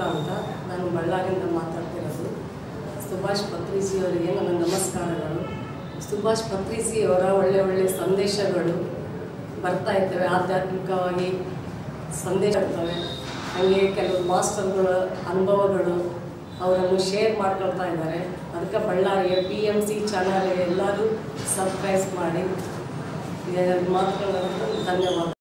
ಅಂತ ನಾನು ಬಳ್ಳಾರಿಯಿಂದ ಮಾತಾಡ್ತಿರೋದು. ಸುಭಾಷ್ ಪತ್ರಿಜಿಯವರಿಗೆ ನನ್ನ ನಮಸ್ಕಾರಗಳು. ಸುಭಾಷ್ ಪತ್ರಿಜಿಯವರ ಒಳ್ಳೆ ಸಂದೇಶಗಳು ಬರ್ತಾ ಇರ್ತವೆ, ಆಧ್ಯಾತ್ಮಿಕವಾಗಿ ಸಂದೇಶ ಇರ್ತವೆ. ಹಾಗೆ ಕೆಲವು ಮಾಸ್ಟರ್ಗಳ ಅನುಭವಗಳು ಅವರನ್ನು ಶೇರ್ ಮಾಡ್ಕೊಳ್ತಾ ಇದ್ದಾರೆ. ಅದಕ್ಕೆ ಬಳ್ಳಾರಿಯ PMC ಚಾನಲ್ ಎಲ್ಲರೂ ಸಬ್ಸ್ಕ್ರೈಬ್ ಮಾಡಿ. ಮಾತುಗಳನ್ನು ಧನ್ಯವಾದ.